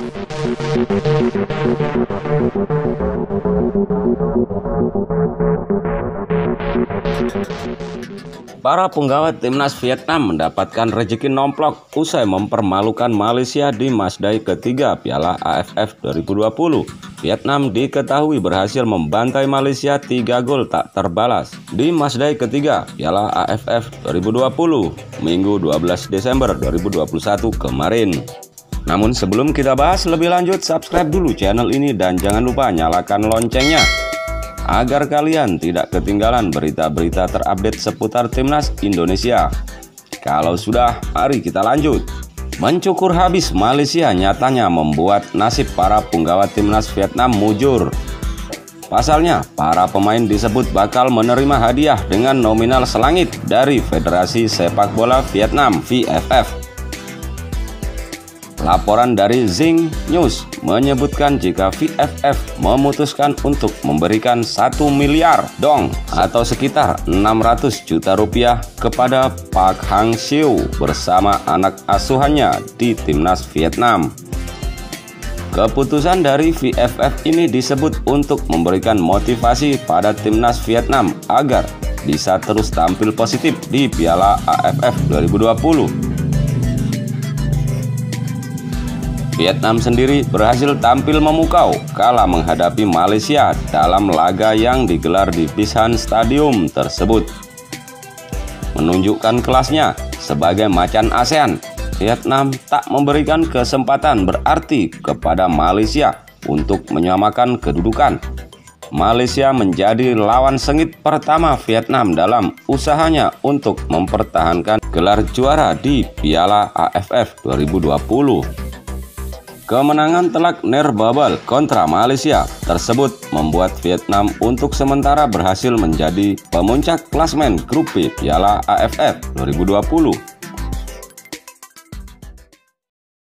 Para penggawa timnas Vietnam mendapatkan rezeki nomplok usai mempermalukan Malaysia di matchday ketiga Piala AFF 2020. Vietnam diketahui berhasil membantai Malaysia 3 gol tak terbalas di matchday ketiga Piala AFF 2020 Minggu 12 Desember 2021 kemarin. Namun sebelum kita bahas lebih lanjut, subscribe dulu channel ini dan jangan lupa nyalakan loncengnya agar kalian tidak ketinggalan berita-berita terupdate seputar timnas Indonesia. Kalau sudah, mari kita lanjut. Mencukur habis Malaysia nyatanya membuat nasib para penggawa timnas Vietnam mujur. Pasalnya, para pemain disebut bakal menerima hadiah dengan nominal selangit dari Federasi Sepak Bola Vietnam (VFF). Laporan dari Zing News menyebutkan jika VFF memutuskan untuk memberikan 1 miliar dong atau sekitar 600 juta rupiah kepada Park Hang-seo bersama anak asuhannya di timnas Vietnam. Keputusan dari VFF ini disebut untuk memberikan motivasi pada timnas Vietnam agar bisa terus tampil positif di Piala AFF 2020. Vietnam sendiri berhasil tampil memukau kala menghadapi Malaysia dalam laga yang digelar di Bishan Stadium tersebut. Menunjukkan kelasnya sebagai macan ASEAN, Vietnam tak memberikan kesempatan berarti kepada Malaysia untuk menyamakan kedudukan. Malaysia menjadi lawan sengit pertama Vietnam dalam usahanya untuk mempertahankan gelar juara di Piala AFF 2020. Kemenangan telak Nerbabal kontra Malaysia tersebut membuat Vietnam untuk sementara berhasil menjadi pemuncak klasmen grup B Piala AFF 2020